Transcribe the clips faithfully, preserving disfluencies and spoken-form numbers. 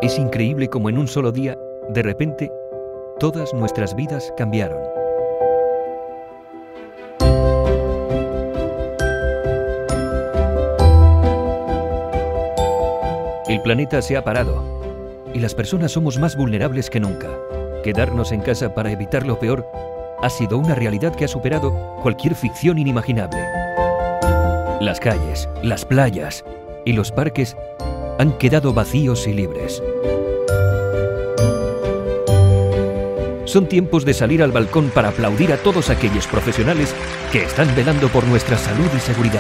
Es increíble cómo en un solo día, de repente, todas nuestras vidas cambiaron. El planeta se ha parado y las personas somos más vulnerables que nunca. Quedarnos en casa para evitar lo peor ha sido una realidad que ha superado cualquier ficción inimaginable. Las calles, las playas y los parques han quedado vacíos y libres. Son tiempos de salir al balcón para aplaudir a todos aquellos profesionales que están velando por nuestra salud y seguridad.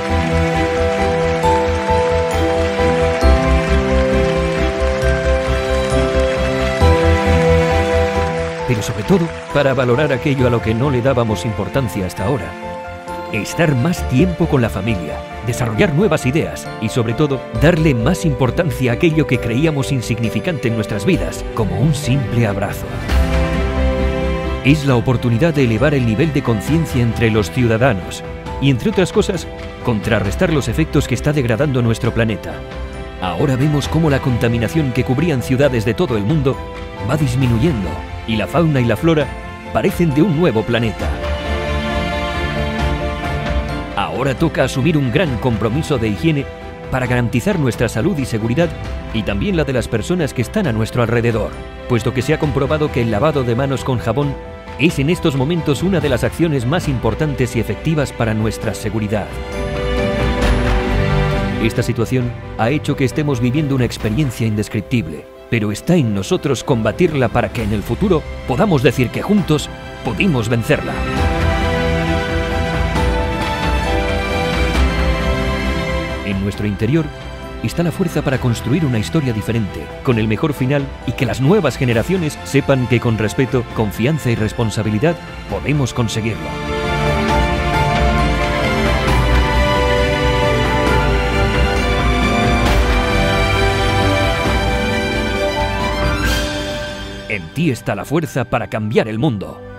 Pero sobre todo, para valorar aquello a lo que no le dábamos importancia hasta ahora. Estar más tiempo con la familia, desarrollar nuevas ideas y sobre todo, darle más importancia a aquello que creíamos insignificante en nuestras vidas, como un simple abrazo. Es la oportunidad de elevar el nivel de conciencia entre los ciudadanos y, entre otras cosas, contrarrestar los efectos que está degradando nuestro planeta. Ahora vemos cómo la contaminación que cubrían ciudades de todo el mundo va disminuyendo y la fauna y la flora parecen de un nuevo planeta. Ahora toca asumir un gran compromiso de higiene para garantizar nuestra salud y seguridad y también la de las personas que están a nuestro alrededor, puesto que se ha comprobado que el lavado de manos con jabón es en estos momentos una de las acciones más importantes y efectivas para nuestra seguridad. Esta situación ha hecho que estemos viviendo una experiencia indescriptible, pero está en nosotros combatirla para que en el futuro podamos decir que juntos pudimos vencerla. En nuestro interior está la fuerza para construir una historia diferente, con el mejor final y que las nuevas generaciones sepan que con respeto, confianza y responsabilidad podemos conseguirlo. En ti está la fuerza para cambiar el mundo.